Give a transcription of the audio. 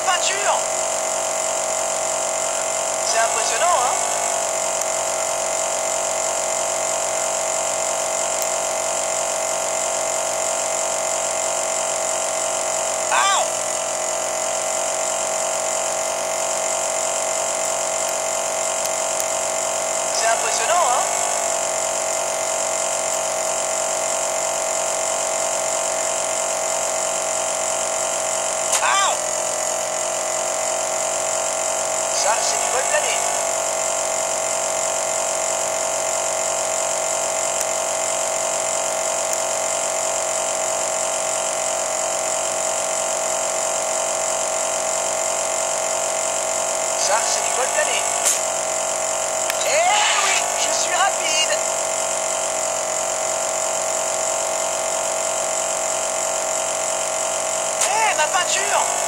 peinture! C'est impressionnant, hein? Ow! C'est impressionnant, hein? Ow! Ça, c'est du vol plané. Ça, c'est du vol plané. Eh oui, je suis rapide. Eh, ma peinture!